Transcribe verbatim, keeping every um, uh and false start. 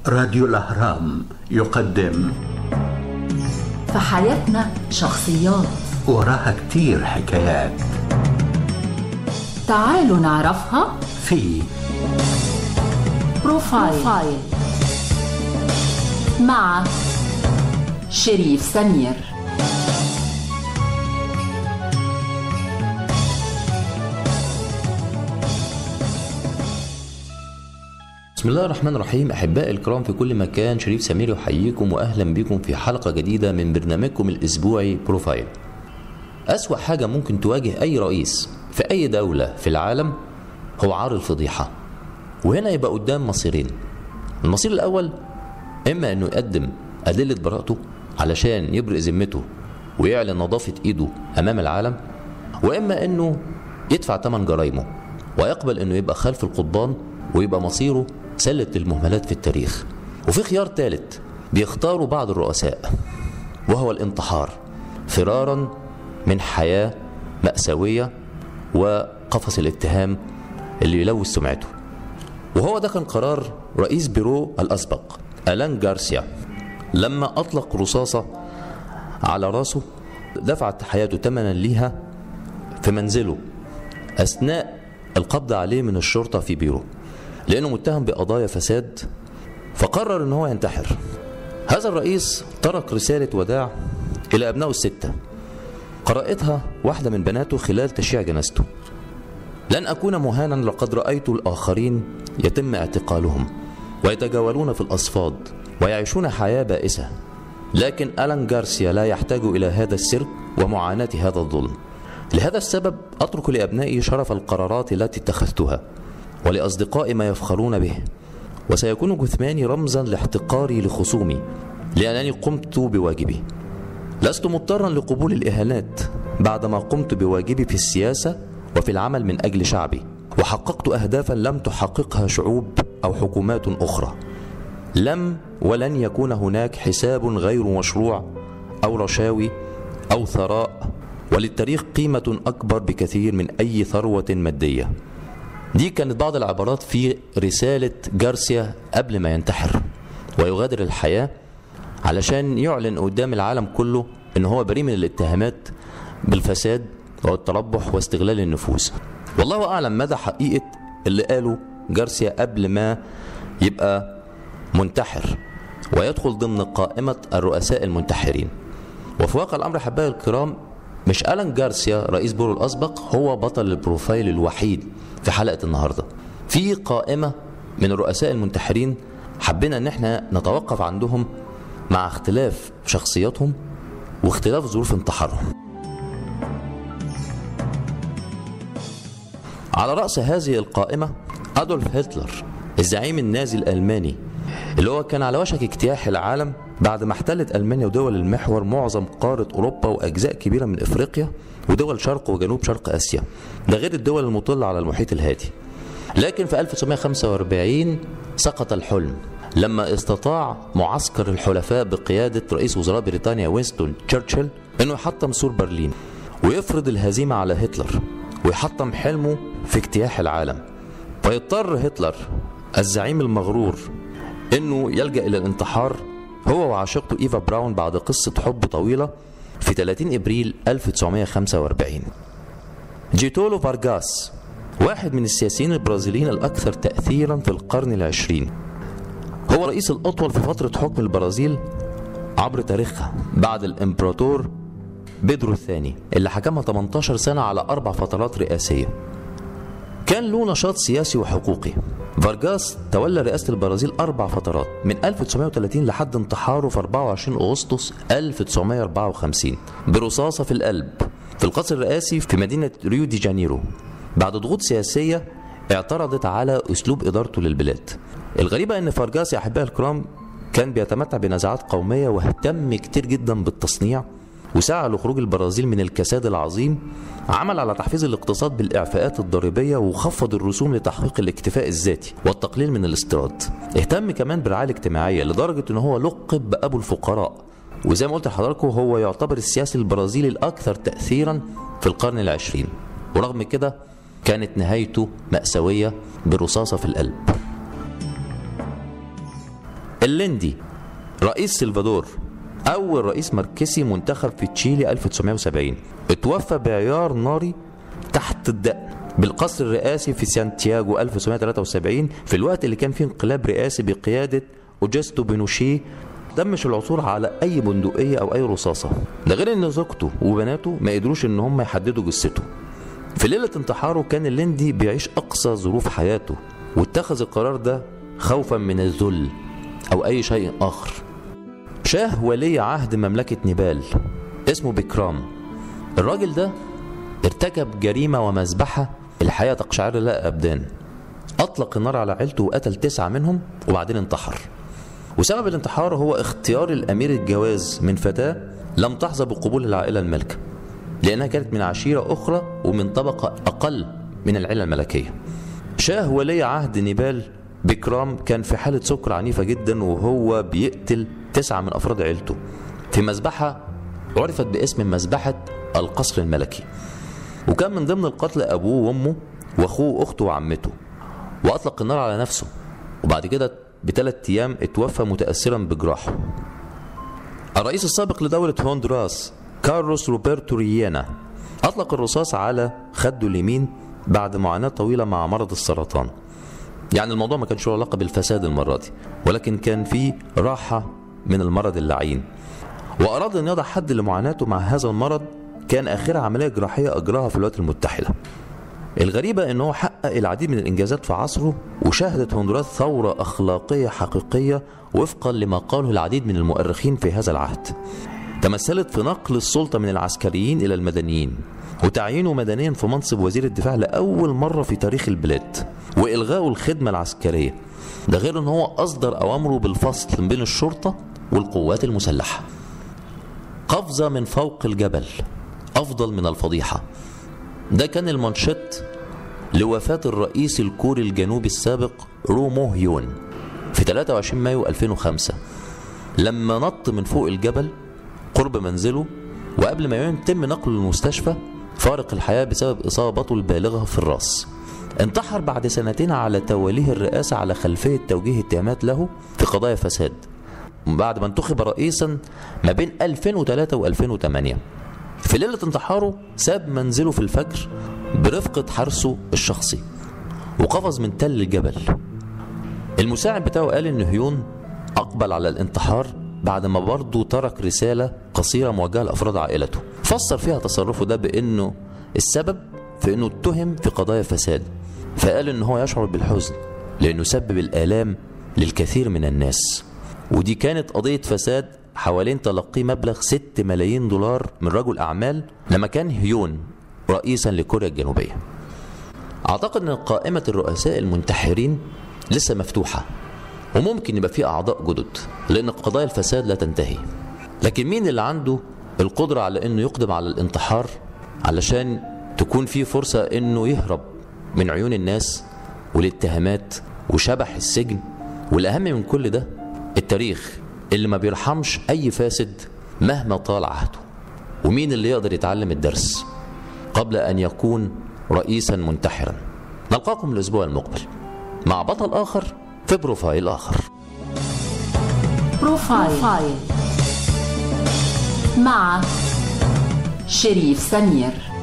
راديو الأهرام يقدم في حياتنا شخصيات وراها كتير حكايات، تعالوا نعرفها في بروفايل, بروفايل. مع شريف سمير. بسم الله الرحمن الرحيم. أحبائي الكرام في كل مكان، شريف سمير يحييكم وأهلا بكم في حلقة جديدة من برنامجكم الأسبوعي بروفايل. أسوأ حاجة ممكن تواجه أي رئيس في أي دولة في العالم هو عار الفضيحة، وهنا يبقى قدام مصيرين. المصير الأول إما أنه يقدم أدلة براءته علشان يبرئ ذمته ويعلن نظافة إيده أمام العالم، وإما أنه يدفع ثمن جرائمه ويقبل أنه يبقى خلف القضبان ويبقى مصيره سلة المهملات في التاريخ. وفي خيار ثالث بيختاروا بعض الرؤساء وهو الانتحار، فرارا من حياة مأساوية وقفص الاتهام اللي يلوث سمعته. وهو ده كان قرار رئيس بيرو الأسبق ألان جارسيا لما أطلق رصاصة على راسه دفعت حياته ثمنا ليها في منزله أثناء القبض عليه من الشرطة في بيرو، لأنه متهم بقضايا فساد، فقرر أنه هو ينتحر. هذا الرئيس ترك رسالة وداع إلى أبنائه الستة قرأتها واحدة من بناته خلال تشييع جنازته: لن أكون مهانا، لقد رأيت الآخرين يتم اعتقالهم ويتجولون في الأصفاد ويعيشون حياة بائسة، لكن ألان جارسيا لا يحتاج إلى هذا السرق ومعاناة هذا الظلم. لهذا السبب أترك لأبنائي شرف القرارات التي اتخذتها، ولأصدقائي ما يفخرون به، وسيكون جثماني رمزا لاحتقاري لخصومي لأنني قمت بواجبي. لست مضطرا لقبول الإهانات بعدما قمت بواجبي في السياسة وفي العمل من أجل شعبي، وحققت أهدافا لم تحققها شعوب أو حكومات أخرى. لم ولن يكون هناك حساب غير مشروع أو رشاوي أو ثراء، وللتاريخ قيمة أكبر بكثير من أي ثروة مادية. دي كانت بعض العبارات في رسالة جارسيا قبل ما ينتحر ويغادر الحياة، علشان يعلن قدام العالم كله إن هو بريء من الاتهامات بالفساد والتربح واستغلال النفوذ. والله أعلم مدى حقيقة اللي قاله جارسيا قبل ما يبقى منتحر ويدخل ضمن قائمة الرؤساء المنتحرين. وفي واقع الأمر أحبائي الكرام، مش ألان جارسيا رئيس بيرو الأسبق هو بطل البروفايل الوحيد في حلقة النهاردة. في قائمة من الرؤساء المنتحرين حبينا ان احنا نتوقف عندهم مع اختلاف شخصياتهم واختلاف ظروف انتحارهم. على رأس هذه القائمة أدولف هتلر، الزعيم النازي الألماني اللي هو كان على وشك اجتياح العالم بعد ما احتلت ألمانيا ودول المحور معظم قارة أوروبا وأجزاء كبيرة من إفريقيا ودول شرق وجنوب شرق آسيا، ده غير الدول المطلة على المحيط الهادي. لكن في ألف وتسعمائة وخمسة وأربعين سقط الحلم لما استطاع معسكر الحلفاء بقيادة رئيس وزراء بريطانيا وينستون تشرشل انه يحطم سور برلين ويفرض الهزيمة على هتلر ويحطم حلمه في اجتياح العالم. فيضطر هتلر الزعيم المغرور انه يلجأ الى الانتحار هو وعشيقته إيفا براون بعد قصة حب طويلة في ثلاثين إبريل ألف وتسعمائة وخمسة وأربعين. جيتولو فارغاس، واحد من السياسيين البرازيليين الأكثر تأثيرا في القرن العشرين، هو رئيس الأطول في فترة حكم البرازيل عبر تاريخها بعد الإمبراطور بيدرو الثاني اللي حكمها ثمانية عشر سنة على أربع فترات رئاسية. كان له نشاط سياسي وحقوقي. فارغاس تولى رئاسة البرازيل أربع فترات من ألف وتسعمائة وثلاثين لحد انتحاره في أربعة وعشرين أغسطس ألف وتسعمائة وأربعة وخمسين برصاصة في القلب في القصر الرئاسي في مدينة ريو دي جانيرو بعد ضغوط سياسية اعترضت على أسلوب إدارته للبلاد. الغريبة أن فارغاس يا أحبائي الكرام كان بيتمتع بنزعات قومية واهتم كتير جدا بالتصنيع، وسعى لخروج البرازيل من الكساد العظيم، عمل على تحفيز الاقتصاد بالإعفاءات الضريبية وخفض الرسوم لتحقيق الاكتفاء الذاتي والتقليل من الاستيراد. اهتم كمان بالرعاية الاجتماعية لدرجة أنه هو لقب بأبو الفقراء، وزي ما قلت لحضراتكم هو يعتبر السياسي البرازيلي الأكثر تأثيرا في القرن العشرين، ورغم كده كانت نهايته مأساوية برصاصة في القلب. الليندي رئيس سلفادور، أول رئيس ماركسي منتخب في تشيلي ألف وتسعمائة وسبعين، اتوفى بعيار ناري تحت الدقن بالقصر الرئاسي في سانتياغو ألف وتسعمائة وثلاثة وسبعين، في الوقت اللي كان فيه انقلاب رئاسي بقيادة أوجستو بينوشيه. تمش العثور على أي بندقية أو أي رصاصة، ده غير إن زوجته وبناته ما قدروش إن هم يحددوا جثته. في ليلة انتحاره كان الليندي بيعيش أقصى ظروف حياته، واتخذ القرار ده خوفا من الذل أو أي شيء آخر. شاه ولي عهد مملكة نيبال اسمه بكرام، الراجل ده ارتكب جريمة ومذبحة الحياة تقشعر لها أبدان. أطلق النار على عيلته وقتل تسعة منهم وبعدين انتحر. وسبب الانتحار هو اختيار الأمير الجواز من فتاة لم تحظى بقبول العائلة المالكة، لأنها كانت من عشيرة أخرى ومن طبقة أقل من العيلة الملكية. شاه ولي عهد نيبال بكرام كان في حالة سكر عنيفة جدا، وهو بيقتل تسعة من أفراد عيلته في مذبحة عرفت باسم مذبحة القصر الملكي. وكان من ضمن القتل أبوه وأمه وأخوه وأخته وعمته، وأطلق النار على نفسه، وبعد كده بثلاث أيام اتوفى متأثرا بجراحه. الرئيس السابق لدولة هندوراس كارلوس روبرتو ريانا أطلق الرصاص على خده اليمين بعد معاناة طويلة مع مرض السرطان. يعني الموضوع ما كانش له علاقة بالفساد المرة دي، ولكن كان فيه راحة من المرض اللعين، وأراد أن يضع حد لمعاناته مع هذا المرض. كان آخرها عملية جراحية أجراها في الولايات المتحدة. الغريبة أنه حقق العديد من الإنجازات في عصره، وشهدت هندوراس ثورة أخلاقية حقيقية وفقا لما قاله العديد من المؤرخين في هذا العهد. تمثلت في نقل السلطة من العسكريين إلى المدنيين، وتعيينه مدنيا في منصب وزير الدفاع لأول مرة في تاريخ البلاد، وإلغاء الخدمة العسكرية. ده غير أنه هو أصدر أوامره بالفصل بين الشرطة والقوات المسلحة. قفزة من فوق الجبل أفضل من الفضيحة، ده كان المانشيت لوفاة الرئيس الكوري الجنوبي السابق رو مو هيون في ثلاثة وعشرين مايو ألفين وخمسة، لما نط من فوق الجبل قرب منزله، وقبل ما يتم نقله للمستشفى فارق الحياة بسبب إصابته البالغة في الرأس. انتحر بعد سنتين على توليه الرئاسة على خلفية توجيه اتهامات له في قضايا فساد، بعد ما انتخب رئيسا ما بين ألفين وثلاثة وألفين وثمانية. في ليلة انتحاره ساب منزله في الفجر برفقة حرسه الشخصي وقفز من تل الجبل. المساعد بتاعه قال ان هيون اقبل على الانتحار بعد ما برضه ترك رسالة قصيرة موجهة لأفراد عائلته، فسر فيها تصرفه ده بانه السبب في انه اتهم في قضايا فساد، فقال ان هو يشعر بالحزن لانه سبب الآلام للكثير من الناس. ودي كانت قضية فساد حوالين تلقي مبلغ ستة ملايين دولار من رجل أعمال لما كان هيون رئيسا لكوريا الجنوبية. أعتقد أن قائمة الرؤساء المنتحرين لسه مفتوحة، وممكن يبقى فيه أعضاء جدد، لأن قضايا الفساد لا تنتهي. لكن مين اللي عنده القدرة على أنه يقدم على الانتحار علشان تكون فيه فرصة أنه يهرب من عيون الناس والاتهامات وشبح السجن؟ والأهم من كل ده التاريخ اللي ما بيرحمش أي فاسد مهما طال عهده. ومين اللي يقدر يتعلم الدرس قبل أن يكون رئيسا منتحرا؟ نلقاكم الأسبوع المقبل مع بطل آخر في بروفايل آخر. بروفايل مع شريف سمير.